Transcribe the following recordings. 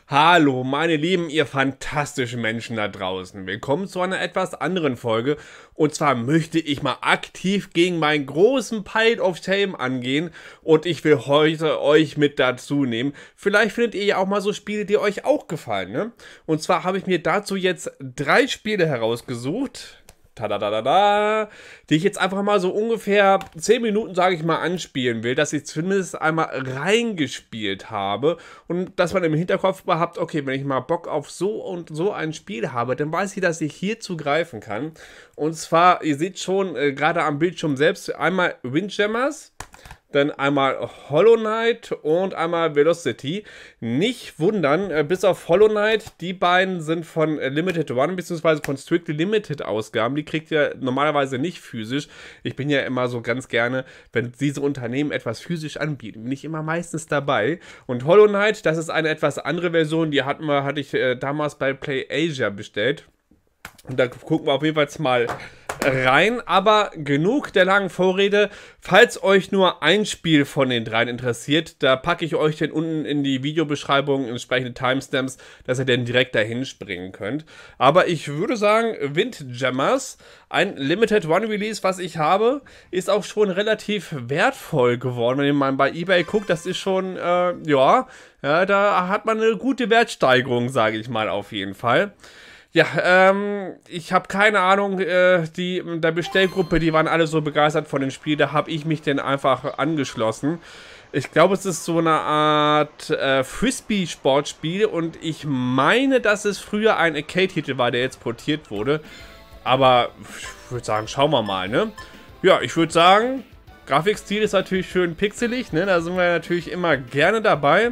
Hallo, meine Lieben, ihr fantastischen Menschen da draußen. Willkommen zu einer etwas anderen Folge. Und zwar möchte ich mal aktiv gegen meinen großen Pile of Shame angehen. Und ich will heute euch mit dazu nehmen. Vielleicht findet ihr ja auch mal so Spiele, die euch auch gefallen, ne? Und zwar habe ich mir dazu jetzt 3 Spiele herausgesucht. Tadadadada, die ich jetzt einfach mal so ungefähr 10 Minuten, sage ich mal, anspielen will, dass ich zumindest einmal reingespielt habe und dass man im Hinterkopf mal habt, okay, wenn ich mal Bock auf so und so ein Spiel habe, dann weiß ich, dass ich hier zugreifen kann. Und zwar, ihr seht schon gerade am Bildschirm selbst, einmal Windjammers, dann einmal Hollow Knight und einmal Velocity. Nicht wundern, bis auf Hollow Knight, die beiden sind von Limited Run bzw. von Strictly Limited Ausgaben. Die kriegt ihr normalerweise nicht physisch. Ich bin ja immer so ganz gerne, wenn diese Unternehmen etwas physisch anbieten, bin ich immer meistens dabei. Und Hollow Knight, das ist eine etwas andere Version, die hatte ich damals bei Play Asia bestellt. Und da gucken wir auf jeden Fall mal rein, aber genug der langen Vorrede. Falls euch nur ein Spiel von den 3 interessiert, da packe ich euch den unten in die Videobeschreibung entsprechende Timestamps, dass ihr dann direkt dahin springen könnt. Aber ich würde sagen, Windjammers, ein Limited One Release, was ich habe, ist auch schon relativ wertvoll geworden. Wenn ihr mal bei eBay guckt, das ist schon, ja, da hat man eine gute Wertsteigerung, sage ich mal auf jeden Fall. Ja, ich habe keine Ahnung, die in der Bestellgruppe, die waren alle so begeistert von dem Spiel, da habe ich mich dann einfach angeschlossen. Ich glaube, es ist so eine Art Frisbee-Sportspiel und ich meine, dass es früher ein Arcade-Titel war, der jetzt portiert wurde. Aber ich würde sagen, schauen wir mal, ne? Ja, ich würde sagen, Grafikstil ist natürlich schön pixelig, ne? Da sind wir natürlich immer gerne dabei.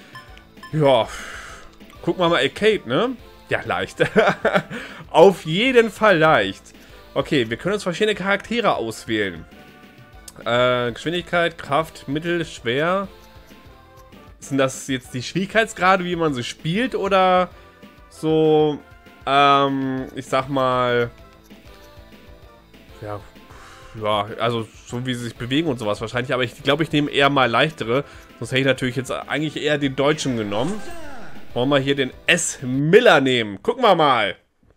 Ja, gucken wir mal Arcade, ne? Ja, leicht. Auf jeden Fall leicht. Okay, wir können uns verschiedene Charaktere auswählen. Geschwindigkeit, Kraft, Mittel, schwer. Sind das jetzt die Schwierigkeitsgrade, wie man sie spielt? Oder so, ich sag mal... Ja, also so wie sie sich bewegen und sowas wahrscheinlich. Aber ich glaube, ich nehme eher mal leichtere. Sonst hätte ich natürlich jetzt eigentlich eher den Deutschen genommen. Wollen wir hier den S. Miller nehmen? Gucken wir mal.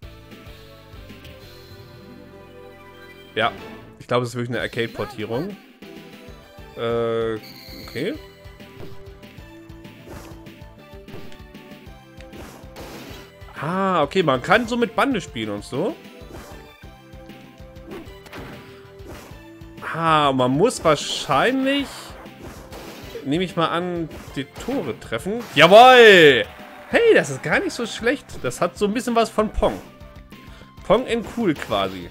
Ja, ich glaube, es ist wirklich eine Arcade-Portierung. Okay. Ah, okay, man kann so mit Bande spielen und so. Ah, man muss wahrscheinlich, nehme ich mal an, die Tore treffen. Jawohl! Hey, das ist gar nicht so schlecht. Das hat so ein bisschen was von Pong. Pong in cool quasi.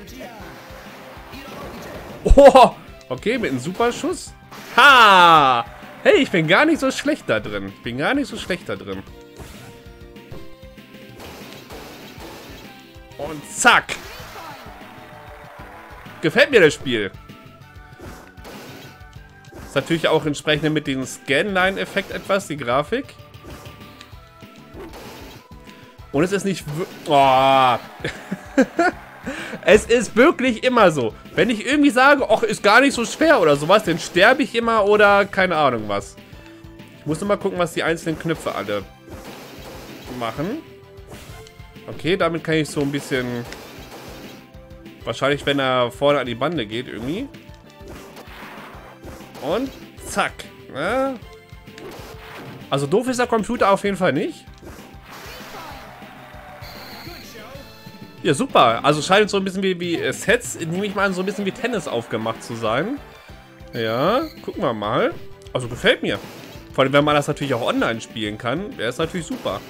Oh, okay, mit einem Superschuss. Ha! Hey, ich bin gar nicht so schlecht da drin. Ich bin gar nicht so schlecht da drin. Und zack. Gefällt mir das Spiel. Ist natürlich auch entsprechend mit dem Scanline-Effekt etwas, die Grafik. Und es ist nicht... Oh. Es ist wirklich immer so. Wenn ich irgendwie sage, ach, ist gar nicht so schwer oder sowas, dann sterbe ich immer oder keine Ahnung was. Ich muss nur mal gucken, was die einzelnen Knöpfe alle machen. Okay, damit kann ich so ein bisschen... Wahrscheinlich, wenn er vorne an die Bande geht, irgendwie. Und zack. Ja. Also doof ist der Computer auf jeden Fall nicht. Ja, super. Also scheint so ein bisschen wie Sets, nehme ich mal an, so ein bisschen wie Tennis aufgemacht zu sein. Ja, gucken wir mal. Also gefällt mir. Vor allem, wenn man das natürlich auch online spielen kann, wäre es natürlich super.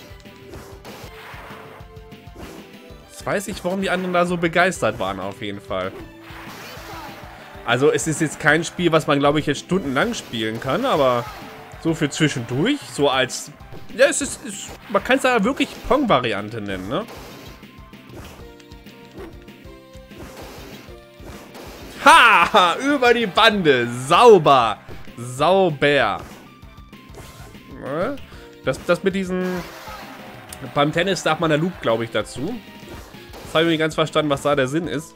Jetzt weiß ich, warum die anderen da so begeistert waren, auf jeden Fall. Also es ist jetzt kein Spiel, was man, glaube ich, jetzt stundenlang spielen kann, aber so für zwischendurch, so als... Ja, man kann es ja wirklich Pong-Variante nennen, ne? Ha! Über die Bande. Sauber. Sauber. Das mit diesen... Beim Tennis darf man der Loop, glaube ich, dazu. Das habe ich nicht ganz verstanden, was da der Sinn ist.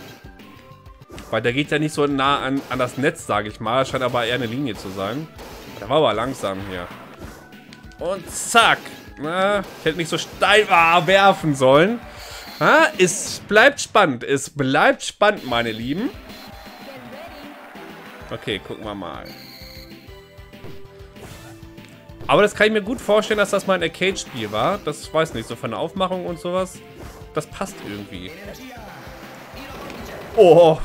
Weil der geht ja nicht so nah an das Netz, sage ich mal. Scheint aber eher eine Linie zu sein. Der war aber langsam hier. Und zack. Na, ich hätte nicht so steil werfen sollen. Es bleibt spannend. Es bleibt spannend, meine Lieben. Okay, gucken wir mal. Aber das kann ich mir gut vorstellen, dass das mal ein Arcade-Spiel war. Das weiß nicht, so von der Aufmachung und sowas. Das passt irgendwie. Oh.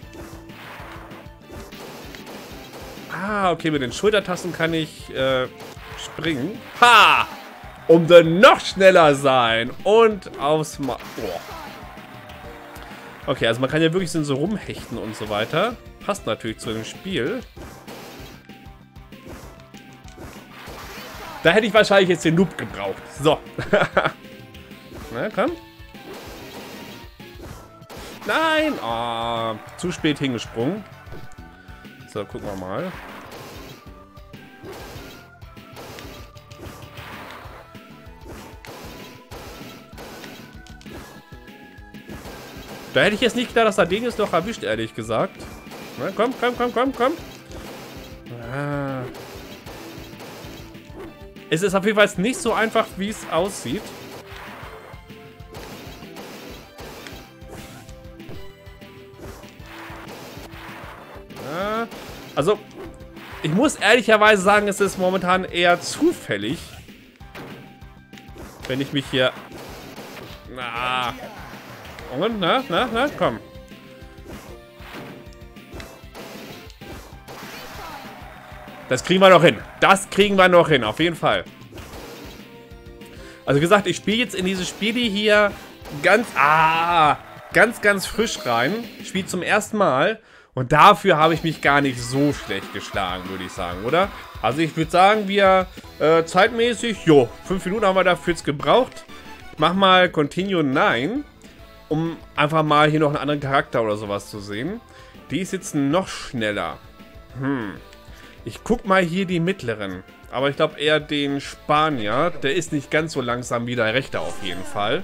Okay, mit den Schultertasten kann ich springen. Ha! Um dann noch schneller sein. Und aufs Ma... Oh. Okay, also man kann ja wirklich so rumhechten und so weiter. Passt natürlich zu dem Spiel. Da hätte ich wahrscheinlich jetzt den Noob gebraucht. So. Na, komm. Nein! Oh, zu spät hingesprungen. So, gucken wir mal. Da hätte ich jetzt nicht gedacht, dass er den jetzt noch erwischt, ehrlich gesagt. Na, komm, komm, komm, komm, komm. Es ist auf jeden Fall nicht so einfach, wie es aussieht. Also, ich muss ehrlicherweise sagen, es ist momentan eher zufällig, wenn ich mich hier... Und, na, komm. Das kriegen wir noch hin. Das kriegen wir noch hin, auf jeden Fall. Also gesagt, ich spiele jetzt in diese Spiele hier ganz frisch rein. Ich spiele zum ersten Mal. Und dafür habe ich mich gar nicht so schlecht geschlagen, würde ich sagen, oder? Also ich würde sagen, wir zeitmäßig, 5 Minuten haben wir dafür jetzt gebraucht. Ich mach mal Continue 9, um einfach mal hier noch einen anderen Charakter oder sowas zu sehen. Die ist jetzt noch schneller. Ich guck mal hier die mittleren. Aber ich glaube eher den Spanier. Der ist nicht ganz so langsam wie der rechte auf jeden Fall.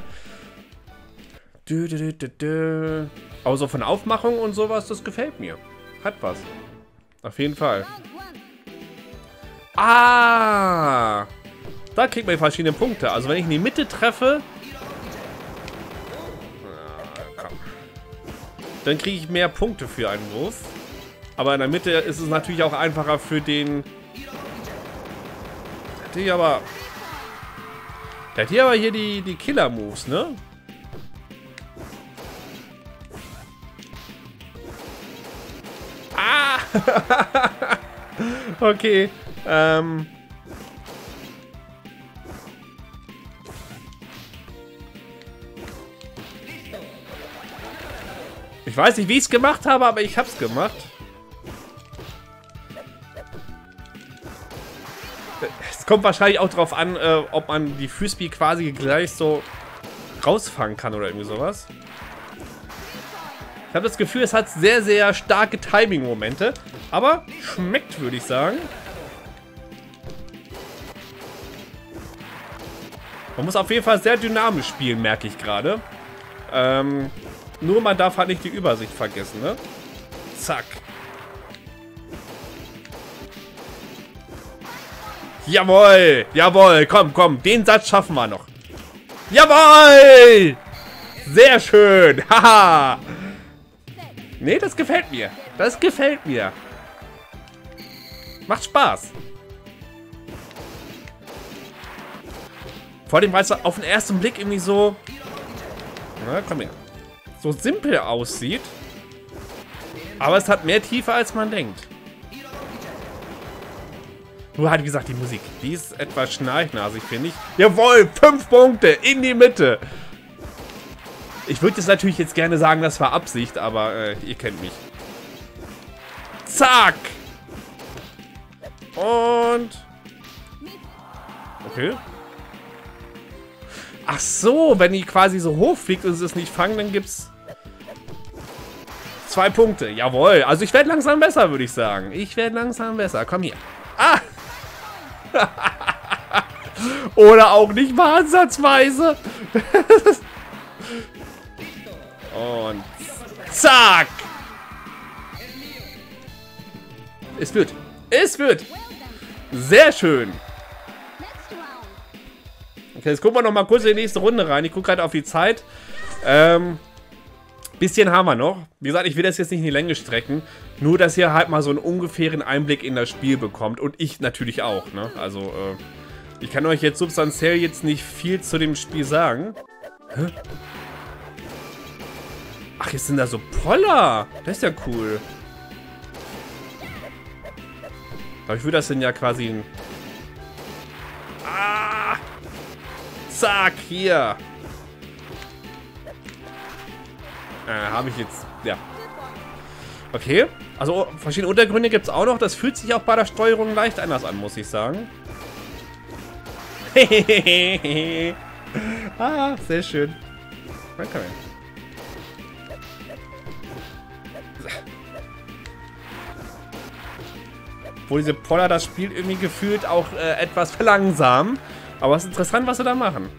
Aber so von Aufmachung und sowas, das gefällt mir. Hat was. Auf jeden Fall. Da kriegt man verschiedene Punkte. Also wenn ich in die Mitte treffe... Dann kriege ich mehr Punkte für einen Wurf. Aber in der Mitte ist es natürlich auch einfacher für den... Der hat hier aber hier die Killer-Moves, ne? Okay. Ich weiß nicht, wie ich es gemacht habe, aber ich habe es gemacht. Es kommt wahrscheinlich auch darauf an, ob man die Frisbee quasi gleich so rausfangen kann oder irgendwie sowas. Ich habe das Gefühl, es hat sehr, sehr starke Timing-Momente. Aber schmeckt, würde ich sagen. Man muss auf jeden Fall sehr dynamisch spielen, merke ich gerade. Nur man darf halt nicht die Übersicht vergessen, ne? Zack. Jawohl! Jawohl! Komm, komm. Den Satz schaffen wir noch. Jawohl! Sehr schön! Haha! Nee, das gefällt mir. Das gefällt mir. Macht Spaß. Vor allem, weil es auf den ersten Blick irgendwie so... Na, komm her. So simpel aussieht. Aber es hat mehr Tiefe, als man denkt. Nur halt, wie gesagt, die Musik. Die ist etwas schnarchnasig, finde ich. Jawohl, 5 Punkte in die Mitte. Ich würde jetzt natürlich jetzt gerne sagen, das war Absicht, aber ihr kennt mich. Zack. Und... Okay. Ach so, wenn die quasi so hoch fliegt und sie es nicht fangen, dann gibt's 2 Punkte. Jawohl. Also ich werde langsam besser, würde ich sagen. Ich werde langsam besser. Komm hier. Ah! Oder auch nicht mal ansatzweise. Und zack. Es wird. Es wird. Sehr schön. Okay, jetzt gucken wir noch mal kurz in die nächste Runde rein. Ich gucke gerade auf die Zeit. Bisschen haben wir noch. Wie gesagt, ich will das jetzt nicht in die Länge strecken. Nur, dass ihr halt mal so einen ungefähren Einblick in das Spiel bekommt. Und ich natürlich auch, ne? Also, ich kann euch jetzt substanziell jetzt nicht viel zu dem Spiel sagen. Hä? Ach, jetzt sind da so Poller. Das ist ja cool. Aber ich würde das denn ja quasi ein... Ah! Zack, hier. Habe ich jetzt... Ja. Okay. Also verschiedene Untergründe gibt es auch noch. Das fühlt sich auch bei der Steuerung leicht anders an, muss ich sagen. Ah, sehr schön. Okay. Wo diese Poller das Spiel irgendwie gefühlt auch etwas verlangsamen. Aber es ist interessant, was sie da machen.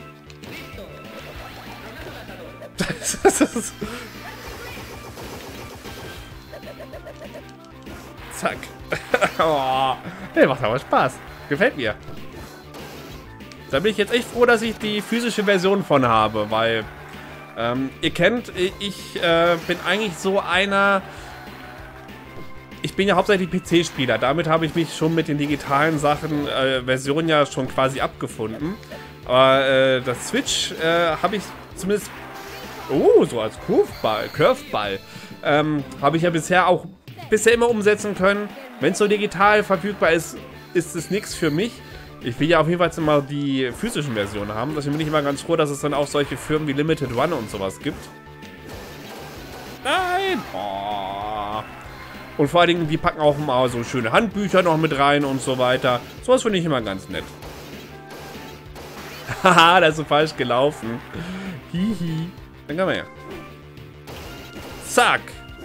Zack. Oh, hey, macht aber Spaß. Gefällt mir. Da bin ich jetzt echt froh, dass ich die physische Version von habe, weil ihr kennt, ich bin eigentlich so einer... Ich bin ja hauptsächlich PC-Spieler. Damit habe ich mich schon mit den digitalen Sachen, Versionen ja schon quasi abgefunden. Aber das Switch habe ich zumindest... Oh, so als Curveball. Habe ich ja bisher immer umsetzen können. Wenn es so digital verfügbar ist, ist es nichts für mich. Ich will ja auf jeden Fall immer die physischen Versionen haben. Deswegen bin ich immer ganz froh, dass es dann auch solche Firmen wie Limited Run und sowas gibt. Nein! Oh. Und vor allen Dingen, die packen auch mal so schöne Handbücher noch mit rein und so weiter. Sowas finde ich immer ganz nett. Haha, das ist so falsch gelaufen. Hihi. Dann gehen wir her. Zack.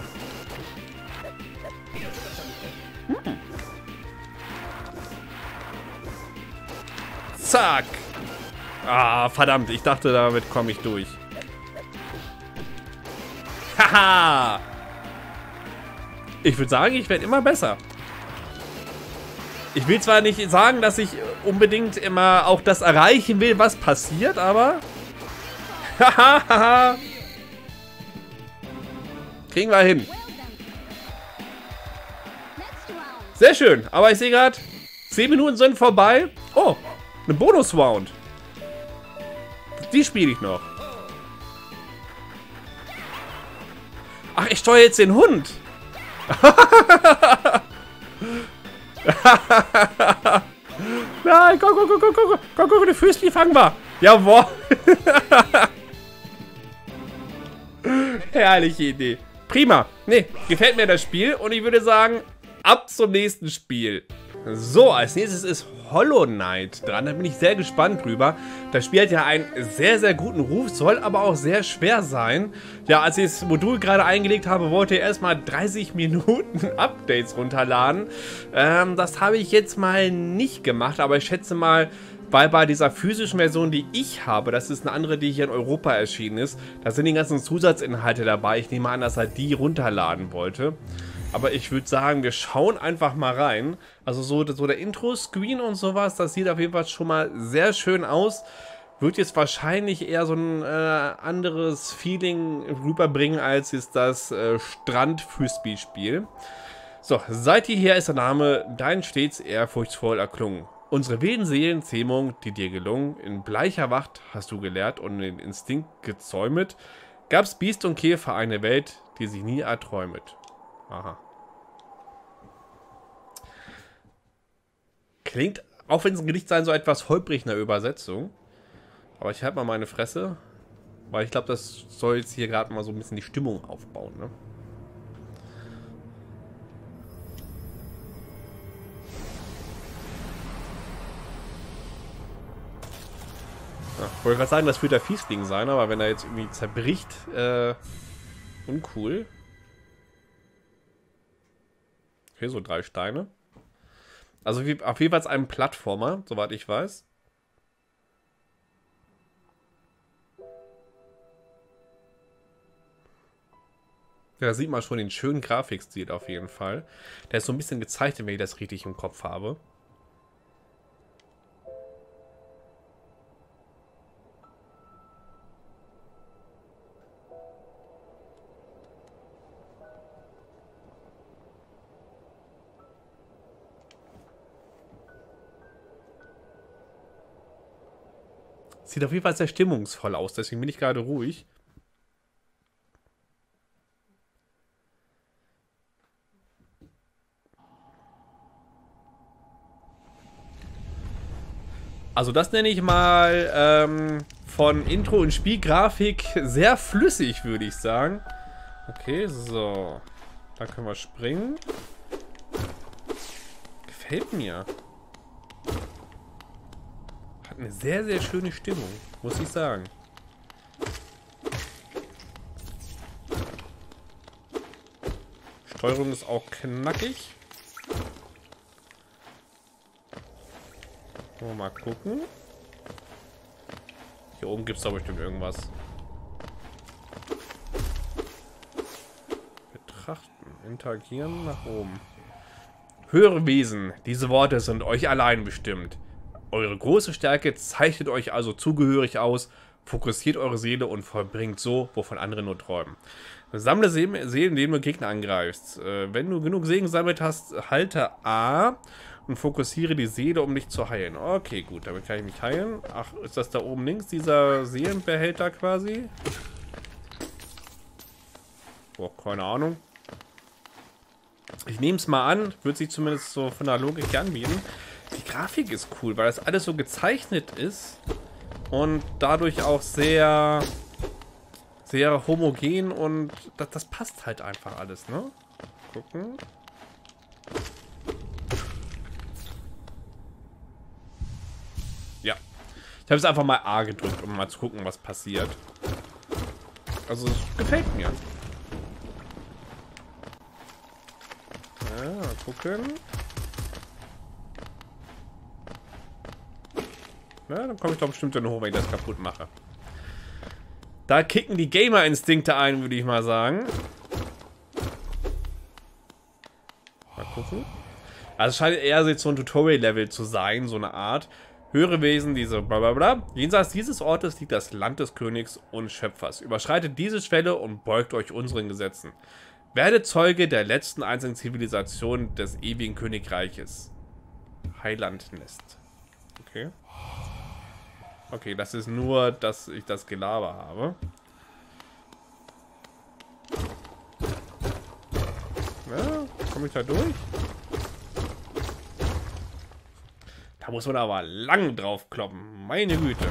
Zack. Ah, verdammt. Ich dachte, damit komme ich durch. Haha. Ich würde sagen, ich werde immer besser. Ich will zwar nicht sagen, dass ich unbedingt immer auch das erreichen will, was passiert, aber... Hahaha. Kriegen wir hin. Sehr schön. Aber ich sehe gerade, 10 Minuten sind vorbei. Oh, eine Bonus-Round. Die spiele ich noch. Ach, ich steuere jetzt den Hund. Nein, guck, die Füßchen fangen wir. Jawohl. Herrliche Idee. Prima. Nee, gefällt mir das Spiel und ich würde sagen, ab zum nächsten Spiel. So, als nächstes ist Hollow Knight dran. Da bin ich sehr gespannt drüber. Das Spiel hat ja einen sehr, sehr guten Ruf, soll aber auch sehr schwer sein. Ja, als ich das Modul gerade eingelegt habe, wollte ich erstmal 30 Minuten Updates runterladen. Das habe ich jetzt mal nicht gemacht, aber ich schätze mal, weil bei dieser physischen Version, die ich habe, das ist eine andere, die hier in Europa erschienen ist, da sind die ganzen Zusatzinhalte dabei. Ich nehme an, dass er die runterladen wollte. Aber ich würde sagen, wir schauen einfach mal rein. Also so der Intro-Screen und sowas, das sieht auf jeden Fall schon mal sehr schön aus. Wird jetzt wahrscheinlich eher so ein anderes Feeling rüberbringen, als ist das Strand-Frisbee-Spiel. So, seit jeher ist der Name dein stets ehrfurchtsvoll erklungen. Unsere wilden Seelenzähmung, die dir gelungen, in bleicher Wacht hast du gelehrt und den Instinkt gezäumet, gab's Biest und Käfer eine Welt, die sich nie erträumet. Aha. Klingt, auch wenn es ein Gedicht sein soll, etwas holprig in der Übersetzung. Aber ich halte mal meine Fresse, weil ich glaube, das soll jetzt hier gerade mal so ein bisschen die Stimmung aufbauen, ne? Ja, ich wollte gerade sagen, das wird der Fiesling sein, aber wenn er jetzt irgendwie zerbricht, uncool. Okay, so 3 Steine. Also auf jeden Fall ein Plattformer, soweit ich weiß. Ja, da sieht man schon den schönen Grafikstil auf jeden Fall. Der ist so ein bisschen gezeichnet, wenn ich das richtig im Kopf habe. Sieht auf jeden Fall sehr stimmungsvoll aus, deswegen bin ich gerade ruhig. Also das nenne ich mal von Intro und Spielgrafik sehr flüssig, würde ich sagen. Okay, so. Da können wir springen. Gefällt mir. Hat eine sehr, sehr schöne Stimmung, muss ich sagen. Steuerung ist auch knackig. Mal gucken. Hier oben gibt es doch bestimmt irgendwas. Betrachten, interagieren, nach oben. Höhere Wesen, diese Worte sind euch allein bestimmt. Eure große Stärke zeichnet euch also zugehörig aus, fokussiert eure Seele und vollbringt so, wovon andere nur träumen. Sammle Seelen, indem du Gegner angreifst. Wenn du genug Segen gesammelt hast, halte A und fokussiere die Seele, um dich zu heilen. Okay, gut, damit kann ich mich heilen. Ach, ist das da oben links, dieser Seelenbehälter quasi? Boah, keine Ahnung. Ich nehme es mal an, wird sich zumindest so von der Logik hier anbieten. Die Grafik ist cool, weil das alles so gezeichnet ist und dadurch auch sehr, sehr homogen und das passt halt einfach alles, ne? Gucken. Ja. Ich habe es einfach mal A gedrückt, um mal zu gucken, was passiert. Also, es gefällt mir. Ja, mal gucken. Na, dann komme ich doch bestimmt dann hoch, wenn ich das kaputt mache. Da kicken die Gamer-Instinkte ein, würde ich mal sagen. Mal gucken. Also es scheint eher so ein Tutorial-Level zu sein, so eine Art. Höhere Wesen, diese blablabla. Jenseits dieses Ortes liegt das Land des Königs und Schöpfers. Überschreitet diese Schwelle und beugt euch unseren Gesetzen. Werde Zeuge der letzten einzigen Zivilisation des ewigen Königreiches. Heilandnest. Okay. Okay, das ist nur, dass ich das Gelaber habe. Ja, komme ich da durch? Da muss man aber lang drauf kloppen. Meine Güte.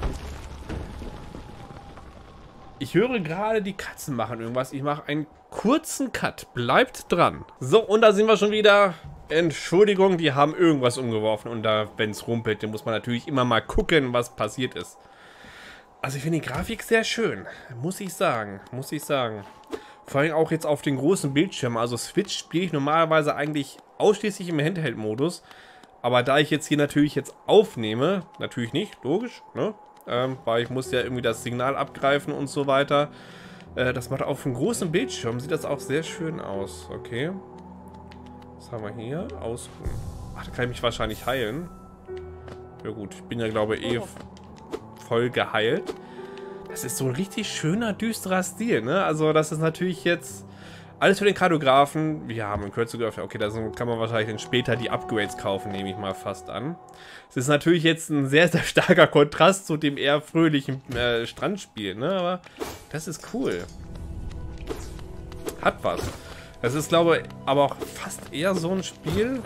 Ich höre gerade, die Katzen machen irgendwas. Ich mache einen kurzen Cut. Bleibt dran. So, und da sind wir schon wieder. Entschuldigung, die haben irgendwas umgeworfen. Und da, wenn es rumpelt, dann muss man natürlich immer mal gucken, was passiert ist. Also ich finde die Grafik sehr schön. Muss ich sagen. Muss ich sagen. Vor allem auch jetzt auf den großen Bildschirm. Also Switch spiele ich normalerweise eigentlich ausschließlich im Handheld-Modus. Aber da ich jetzt hier natürlich aufnehme, natürlich nicht, logisch, ne? Weil ich muss ja irgendwie das Signal abgreifen und so weiter. Das macht auf einem großen Bildschirm, sieht das auch sehr schön aus. Okay. Was haben wir hier? Ausruhen. Ach, da kann ich mich wahrscheinlich heilen. Ja gut, ich bin ja glaube ich voll geheilt. Das ist so ein richtig schöner, düsterer Stil, ne? Also das ist natürlich jetzt alles für den Kartografen. Wir haben in Kürze geöffnet. Okay, da kann man wahrscheinlich dann später die Upgrades kaufen, nehme ich mal fast an. Es ist natürlich jetzt ein sehr, sehr starker Kontrast zu dem eher fröhlichen Strandspiel, ne? Aber das ist cool. Hat was. Das ist, glaube ich, aber auch fast eher so ein Spiel.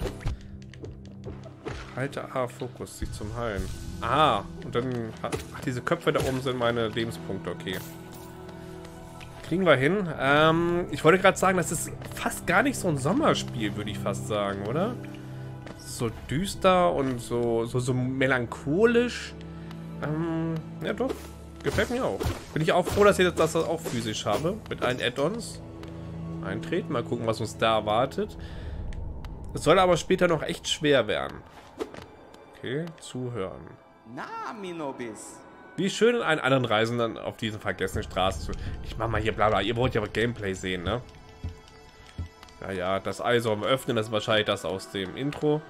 Halte A, Fokus, sich zum Heilen. Ah, und dann... Ach, diese Köpfe da oben sind meine Lebenspunkte, okay. Kriegen wir hin. Ich wollte gerade sagen, das ist fast gar nicht so ein Sommerspiel, würde ich fast sagen, oder? So düster und so melancholisch. Ja doch, gefällt mir auch. Bin ich auch froh, dass ich das auch physisch habe. Mit allen Add-ons. Eintreten, mal gucken, was uns da erwartet. Es soll aber später noch echt schwer werden. Okay, zuhören. Na, Minobis. Wie schön in einen anderen Reisenden auf diesen vergessenen Straßen zu... Ich mach mal hier blabla. Ihr wollt ja aber Gameplay sehen, ne? Ja, ja, das Ei sollen wir öffnen. Das ist wahrscheinlich das aus dem Intro.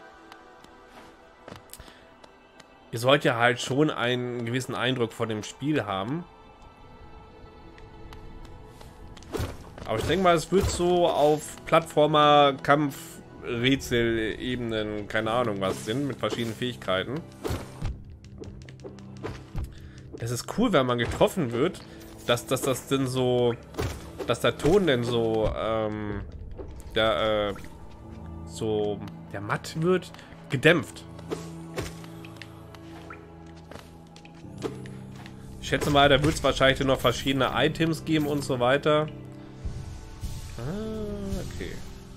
Ihr sollt ja halt schon einen gewissen Eindruck von dem Spiel haben. Aber ich denke mal, es wird so auf Plattformer, Kampf, Rätsel, Ebenen, keine Ahnung was sind, mit verschiedenen Fähigkeiten. Das ist cool, wenn man getroffen wird, dass das denn so, dass der Ton denn so, der matt wird, gedämpft. Ich schätze mal, da wird es wahrscheinlich noch verschiedene Items geben und so weiter. Ah, okay.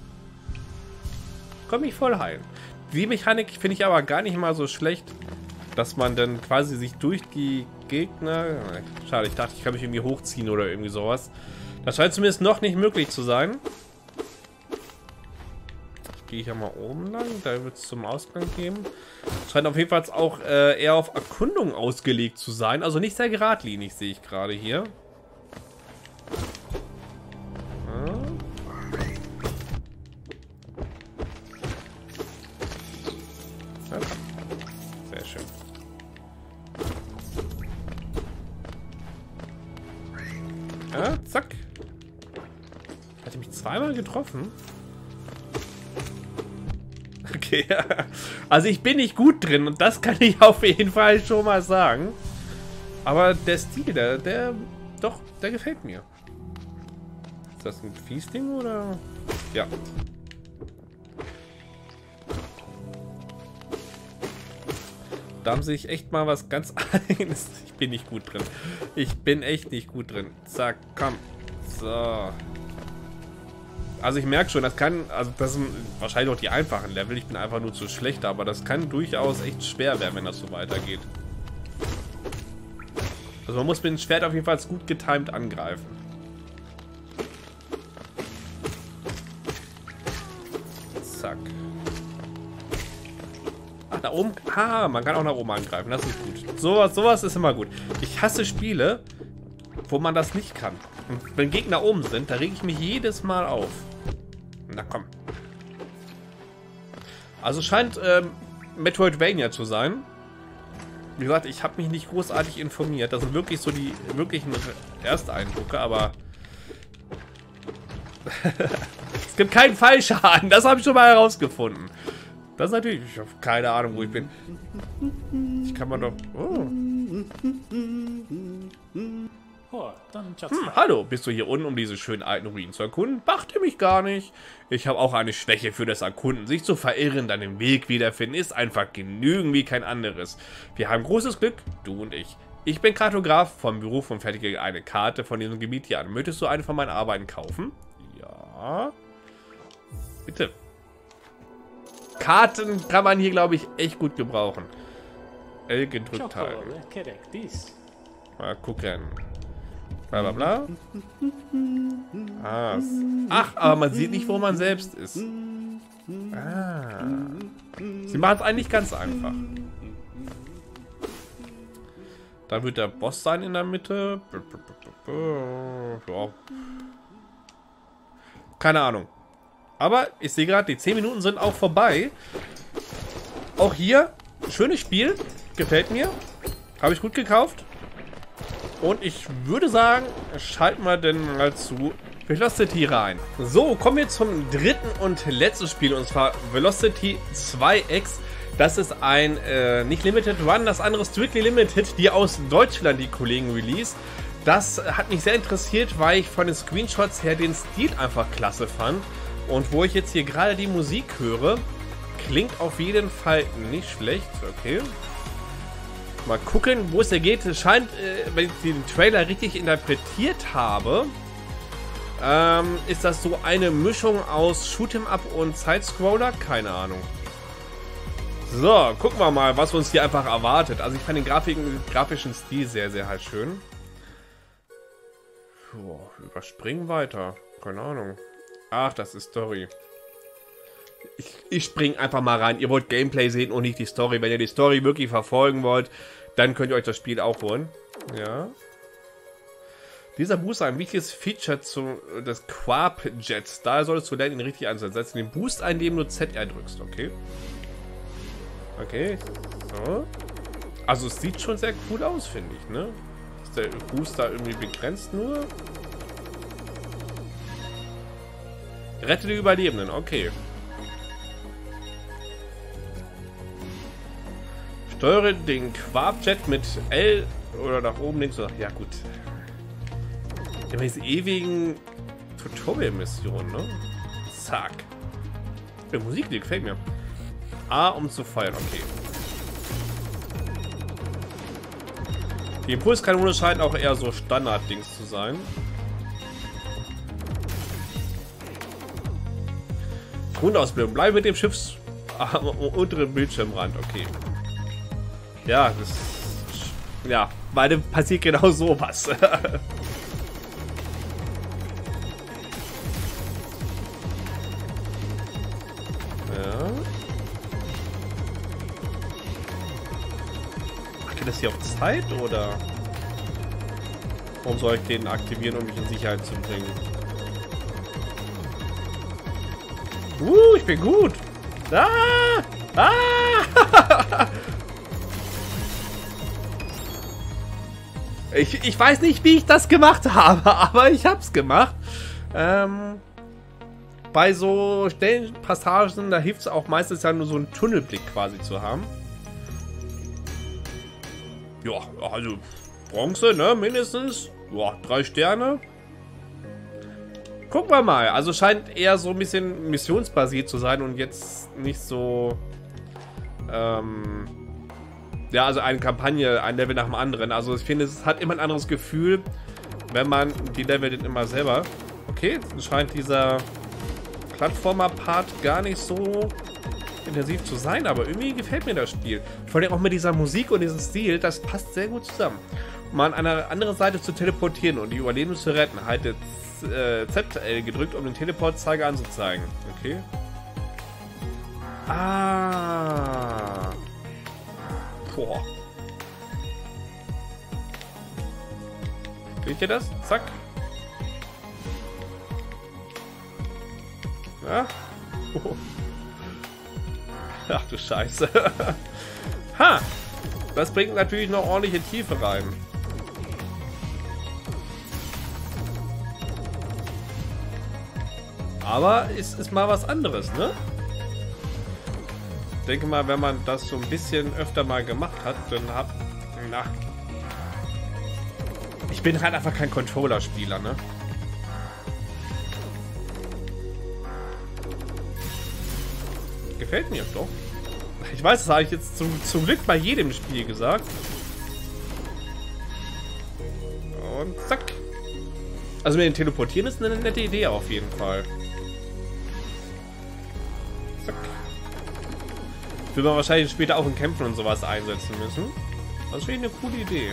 Komm ich voll heilen. Die Mechanik finde ich aber gar nicht mal so schlecht, dass man dann quasi sich durch die Gegner... Schade, ich dachte, ich kann mich irgendwie hochziehen oder irgendwie sowas. Das scheint zumindest noch nicht möglich zu sein. Gehe ich ja mal oben lang, da wird es zum Ausgang gehen. Scheint auf jeden Fall auch eher auf Erkundung ausgelegt zu sein. Also nicht sehr geradlinig, sehe ich gerade hier. Sehr schön. Ja, zack. Hat er mich zweimal getroffen? Okay, also ich bin nicht gut drin und das kann ich auf jeden Fall schon mal sagen. Aber der Stil, der gefällt mir. Ist das ein Fiesding oder? Ja. Da haben sie sich echt mal was ganz Eigenes. Ich bin nicht gut drin. Ich bin echt nicht gut drin. Zack, komm. So. Also ich merke schon, das kann, also das sind wahrscheinlich auch die einfachen Level. Ich bin einfach nur zu schlecht, aber das kann durchaus echt schwer werden, wenn das so weitergeht. Also man muss mit dem Schwert auf jeden Fall gut getimed angreifen. Zack. Ach, da oben. Ah, man kann auch nach oben angreifen. Das ist gut. Sowas ist immer gut. Ich hasse Spiele, wo man das nicht kann. Und wenn Gegner oben sind, da rege ich mich jedes Mal auf. Na komm. Also scheint Metroidvania zu sein. Wie gesagt, ich habe mich nicht großartig informiert. Das sind wirklich so die wirklichen Ersteindrücke, aber es gibt keinen Fallschaden. Das habe ich schon mal herausgefunden. Das ist natürlich... Ich habe keine Ahnung, wo ich bin. Ich kann mal doch... Oh. Hallo, bist du hier unten, um diese schönen alten Ruinen zu erkunden? Beachte mich gar nicht. Ich habe auch eine Schwäche für das Erkunden. Sich zu verirren, dann den Weg wiederfinden, ist einfach genügend wie kein anderes. Wir haben großes Glück, du und ich. Ich bin Kartograf vom Beruf und fertige eine Karte von diesem Gebiet hier an. Möchtest du eine von meinen Arbeiten kaufen? Ja. Bitte. Karten kann man hier, glaube ich, echt gut gebrauchen. L gedrückt halten. Mal gucken. Bla bla bla. Ah. Ach, aber man sieht nicht, wo man selbst ist. Ah. Sie machen es eigentlich ganz einfach. Da wird der Boss sein in der Mitte. Ja. Keine Ahnung. Aber ich sehe gerade, die 10 Minuten sind auch vorbei. Auch hier, schönes Spiel. Gefällt mir. Habe ich gut gekauft. Und ich würde sagen, schalten wir denn mal zu Velocity rein. So, kommen wir zum dritten und letzten Spiel, und zwar Velocity 2X. Das ist ein nicht Limited Run, das andere Strictly Limited, die aus Deutschland die Kollegen release. Das hat mich sehr interessiert, weil ich von den Screenshots her den Stil einfach klasse fand. Und wo ich jetzt hier gerade die Musik höre, klingt auf jeden Fall nicht schlecht. Okay. Mal gucken, wo es hier geht. Es scheint, wenn ich den Trailer richtig interpretiert habe, ist das so eine Mischung aus Shoot'em Up und Sidescroller? Keine Ahnung. So, gucken wir mal, was uns hier einfach erwartet. Also ich fand den grafischen Stil sehr, sehr halt schön. Boah, überspringen weiter. Keine Ahnung. Ach, das ist Story. Ich spring einfach mal rein. Ihr wollt Gameplay sehen und nicht die Story. Wenn ihr die Story wirklich verfolgen wollt, dann könnt ihr euch das Spiel auch holen. Ja. Dieser Booster, ein wichtiges Feature des Quarp-Jets. Da solltest du lernen, ihn richtig einzusetzen. Setz den Boost ein, indem du ZR drückst. Okay. Okay. So. Also es sieht schon sehr cool aus, finde ich, ne? Ist der Booster irgendwie begrenzt nur? Rette die Überlebenden, okay. Steuere den Quarkjet mit L oder nach oben, links oder... Ja, gut. Immer diese ewigen Tutorial-Missionen, ne? Zack. Die Musik, die gefällt mir. A, um zu feuern, okay. Die Impulskanone scheint auch eher so Standard-Dings zu sein. Grundausbildung. Bleibe mit dem Schiffs am unteren Bildschirmrand. Okay. Ja, das... Ja, bei dem passiert genau sowas. Das hier auf Zeit oder warum soll ich den aktivieren, um mich in Sicherheit zu bringen? Ich bin gut. Ich weiß nicht, wie ich das gemacht habe, aber ich hab's gemacht. Bei so Stellenpassagen, da hilft es auch meistens ja nur so einen Tunnelblick quasi zu haben. Ja, also Bronze, ne, mindestens. Ja, 3 Sterne. Gucken wir mal. Also scheint eher so ein bisschen missionsbasiert zu sein und jetzt nicht so... ja, also eine Kampagne, ein Level nach dem anderen. Also ich finde, es hat immer ein anderes Gefühl, wenn man die Level dann immer selber... Okay, scheint dieser Plattformer-Part gar nicht so... intensiv zu sein, aber irgendwie gefällt mir das Spiel. Vor allem auch mit dieser Musik und diesem Stil, das passt sehr gut zusammen. Um an eine andere Seite zu teleportieren und die Überlebenden zu retten, haltet ZL gedrückt, um den Teleportzeiger anzuzeigen. Okay. Ah. Boah. Seht ihr das? Zack. Ja. Oh. Ach du Scheiße. Ha! Das bringt natürlich noch ordentliche Tiefe rein. Aber es ist mal was anderes, ne? Ich denke mal, wenn man das so ein bisschen öfter mal gemacht hat, dann na. Ich bin halt einfach kein Controller-Spieler, ne? Gefällt mir doch. Ich weiß, das habe ich jetzt zum Glück bei jedem Spiel gesagt. Und zack. Also mit dem Teleportieren ist eine nette Idee auf jeden Fall. Zack. Will man wahrscheinlich später auch in Kämpfen und sowas einsetzen müssen. Das wäre eine coole Idee.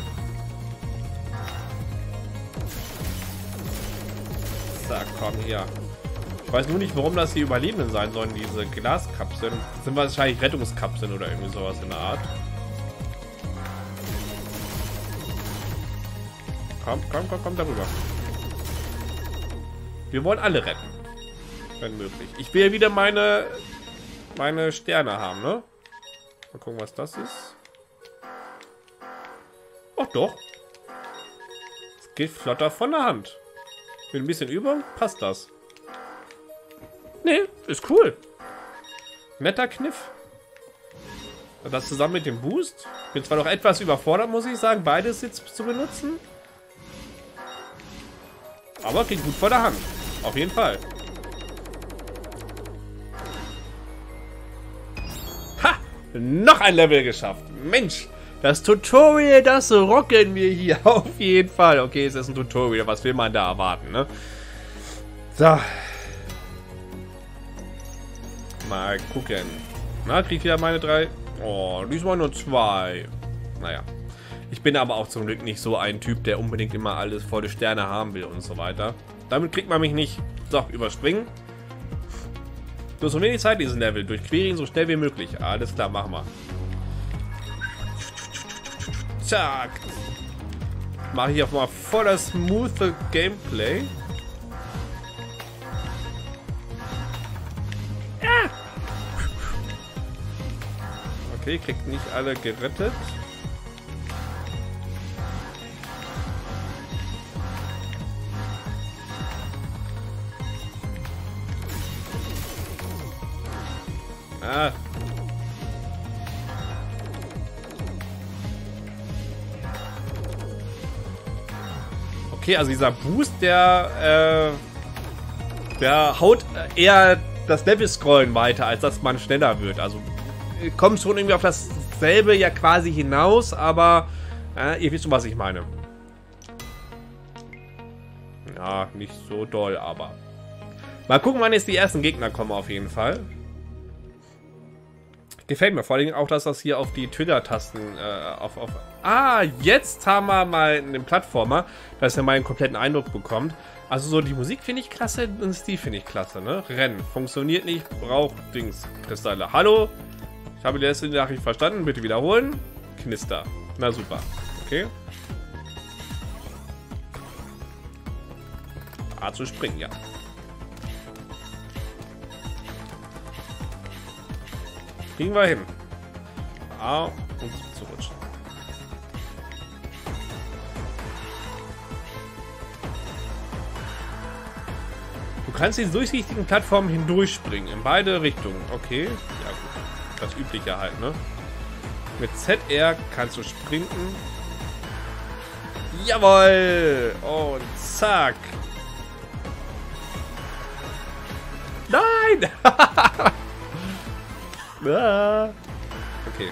Zack, komm hier. Ich weiß nur nicht, warum das die Überlebenden sein sollen, diese Glaskapseln. Das sind wahrscheinlich Rettungskapseln oder irgendwie sowas in der Art. Komm darüber. Wir wollen alle retten. Wenn möglich. Ich will ja wieder meine Sterne haben, ne? Mal gucken, was das ist. Ach doch. Es geht flotter von der Hand. Mit ein bisschen Übung passt das. Nee, ist cool. Netter Kniff. Das zusammen mit dem Boost. Bin zwar noch etwas überfordert, muss ich sagen, beides jetzt zu benutzen. Aber geht gut vor der Hand. Auf jeden Fall. Ha! Noch ein Level geschafft. Mensch, das Tutorial, das rocken wir hier. Auf jeden Fall. Okay, es ist ein Tutorial. Was will man da erwarten, ne? So. Mal gucken. Na, krieg ich wieder meine 3. Oh, diesmal nur 2. Naja. Ich bin aber auch zum Glück nicht so ein Typ, der unbedingt immer alles volle Sterne haben will und so weiter. Damit kriegt man mich nicht. So, überspringen. Du hast so wenig Zeit, diesen Level. Durchqueren so schnell wie möglich. Alles klar, machen wir. Zack. Mache ich auch mal voller smooth Gameplay. Ja. Okay, kriegt nicht alle gerettet. Ah. Okay, also dieser Boost, der haut eher das Level-Scrollen weiter, als dass man schneller wird. Also kommt schon irgendwie auf dasselbe ja quasi hinaus, aber ihr wisst schon, was ich meine. Ja, nicht so doll, aber... Mal gucken, wann jetzt die ersten Gegner kommen auf jeden Fall. Gefällt mir vor allem auch, dass das hier auf die Trigger-Tasten Ah, jetzt haben wir mal einen Plattformer, dass er mal einen kompletten Eindruck bekommt. Also so die Musik finde ich klasse, den Stil finde ich klasse, ne? Rennen. Funktioniert nicht, braucht Dings. Kristalle. Hallo? Ich habe die letzte Nachricht verstanden, bitte wiederholen. Knister. Na super. Okay. A zu springen, ja. Kriegen wir hin. A und zu rutschen. Du kannst die durchsichtigen Plattformen hindurchspringen. In beide Richtungen. Okay. Ja gut. Das Übliche halt, ne? Mit ZR kannst du sprinten. Jawohl! Und zack! Nein! Okay.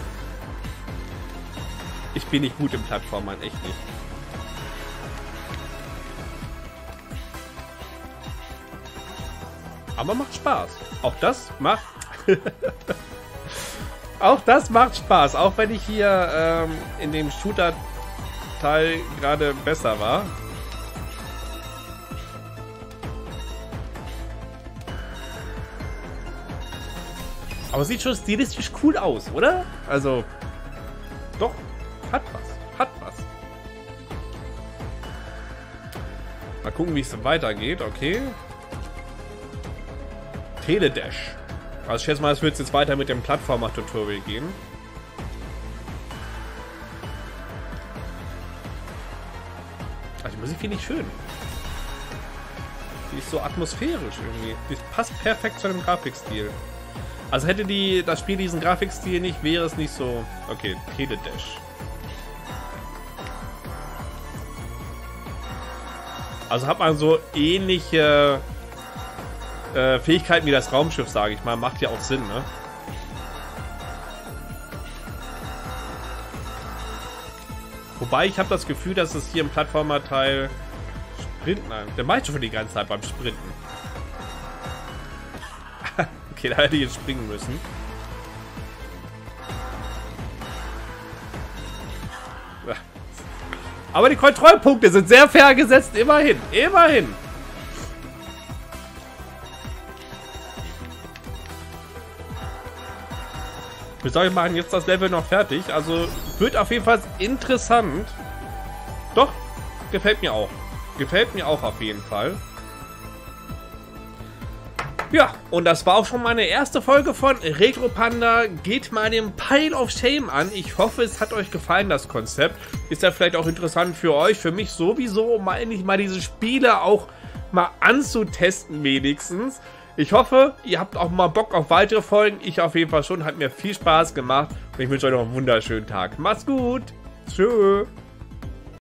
Ich bin nicht gut im Plattformern, echt nicht. Aber macht Spaß. Auch das macht... Auch das macht Spaß. Auch wenn ich hier in dem Shooter-Teil gerade besser war. Aber sieht schon stilistisch cool aus, oder? Also, doch, hat was, hat was. Mal gucken, wie es weitergeht, okay. Teledash. Also ich schätze mal, es wird jetzt weiter mit dem Plattformer-Tutorial gehen. Also die Musik finde ich schön. Die ist so atmosphärisch irgendwie. Die passt perfekt zu dem Grafikstil. Also hätte das Spiel diesen Grafikstil nicht, wäre es nicht so... Okay, Teledash. Also hat man so ähnliche Fähigkeiten wie das Raumschiff, sage ich mal. Macht ja auch Sinn, ne? Wobei ich habe das Gefühl, dass es hier im Plattformer-Teil Sprinten... Nein, der macht schon für die ganze Zeit beim Sprinten. Okay, da hätte ich jetzt springen müssen. Aber die Kontrollpunkte sind sehr fair gesetzt. Immerhin. Immerhin. Wir sagen, machen jetzt das Level noch fertig. Also wird auf jeden Fall interessant. Doch, gefällt mir auch. Gefällt mir auch auf jeden Fall. Ja, und das war auch schon meine erste Folge von Retro Panda. Geht mal den Pile of Shame an. Ich hoffe, es hat euch gefallen, das Konzept. Ist ja vielleicht auch interessant für euch, für mich sowieso, um endlich mal diese Spiele auch mal anzutesten wenigstens. Ich hoffe, ihr habt auch mal Bock auf weitere Folgen. Ich auf jeden Fall schon. Hat mir viel Spaß gemacht. Und ich wünsche euch noch einen wunderschönen Tag. Macht's gut. Tschö.